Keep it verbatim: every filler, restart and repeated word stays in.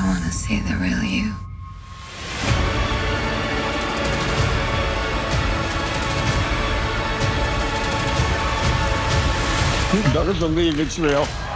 I want to see the real you. You better believe it's real.